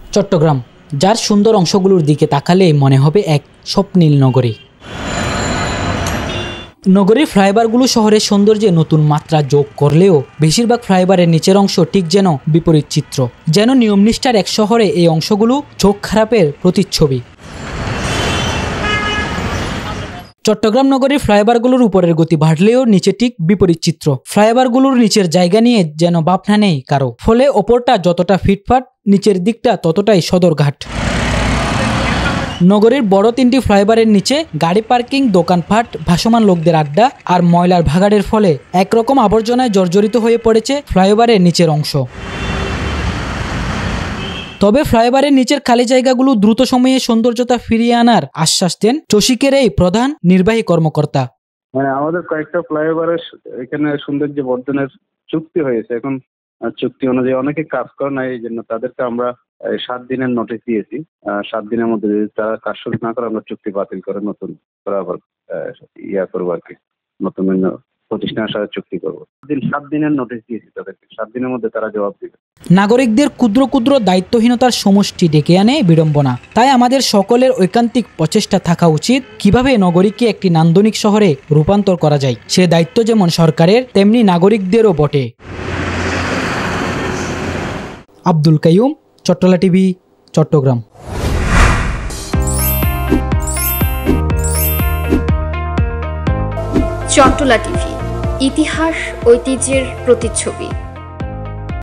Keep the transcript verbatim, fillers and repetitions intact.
চট্টগ্রাম, যার সুন্দর অংশগুলোর দিকে তাকালেই মনে হবে এক স্বপ্নীল নগরী। নগরীর ফ্লাইওভারগুলো শহরের সৌন্দর্যে নতুন মাত্রা যোগ করলেও বেশিরভাগ ফ্লাইওভারের নিচের অংশ ঠিক যেন বিপরীত চিত্র। যেন নিয়মনিষ্ঠার এক শহরে এই অংশগুলো চোখ খারাপের প্রতিচ্ছবি। চট্টগ্রাম নগরীর ফ্লাইওভারগুলোর উপরের গতি বাড়লেও নিচে ঠিক বিপরীত চিত্র। ফ্লাইওভারগুলোর নিচের জায়গা নিয়ে যেন ভাবনা নেই কারো, ফলে ওপরটা যতটা ফিটফাট, নিচের দিকটা ততটাই সদরঘাট। নগরীর বড় তিনটি ফ্লাইওভারের নিচে গাড়ি পার্কিং, দোকানপাট, ভাসমান লোকদের আড্ডা আর ময়লার ভাগাড়ের ফলে একরকম আবর্জনায় জর্জরিত হয়ে পড়েছে ফ্লাইওভারের নিচের অংশ। তবে ফ্লাইওভারের নিচের খালি জায়গাগুলো দ্রুত সময়ে সৌন্দর্যতা ফিরিয়ে আনার আশ্বাস দেন চসিকের এই প্রধান নির্বাহী কর্মকর্তা। হ্যাঁ, আমাদের কয়েকটা ফ্লাইওভারের এখানে সৌন্দর্য বর্ধনের চুক্তি হয়েছে। এখন চুক্তি অনুযায়ী অনেকে কাজ করে না, এই জন্য তাদেরকে আমরা সাত দিনের নোটিশ দিয়েছি। সাত দিনের মধ্যে যদি তারা কাজ শুরু না করে আমরা চুক্তি বাতিল করে নতুন আবার ইয়া করবো আর কি, নতুন প্রতিষ্ঠানের সাথে চুক্তি করবো। সাত দিনের নোটিশ দিয়েছি তাদেরকে, সাত দিনের মধ্যে তারা জবাব দিবে। নাগরিকদের ক্ষুদ্র ক্ষুদ্র দায়িত্বহীনতার সমষ্টি ডেকে আনে বিড়ম্বনা। তাই আমাদের সকলের ঐকান্তিক প্রচেষ্টা থাকা উচিত কিভাবে নগরীকে একটি নান্দনিক শহরে রূপান্তর করা যায়। সে দায়িত্ব যেমন সরকারের, তেমনি নাগরিকদেরও বটে। আব্দুল কাইয়ুম, চট্টলা টিভি, চট্টগ্রাম। চট্টলা টিভি, ইতিহাস ঐতিহ্যের প্রতিচ্ছবি।